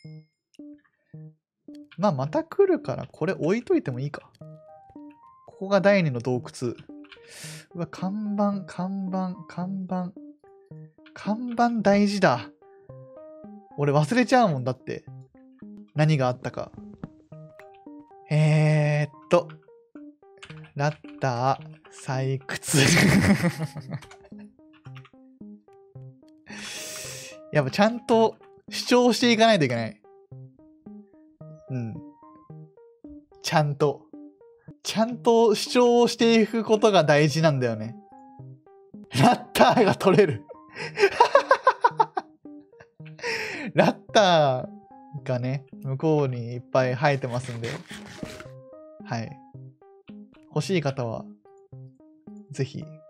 まあ、また来るから、これ置いといてもいいか。ここが第二の洞窟。うわ、看板大事だ。俺忘れちゃうもんだって。何があったか。ラッター、採掘。やっぱちゃんと主張していかないといけない。うん。ちゃんと主張していくことが大事なんだよね。ラッターが取れる。ラッターがね、向こうにいっぱい生えてますんで。はい。欲しい方は、ぜひ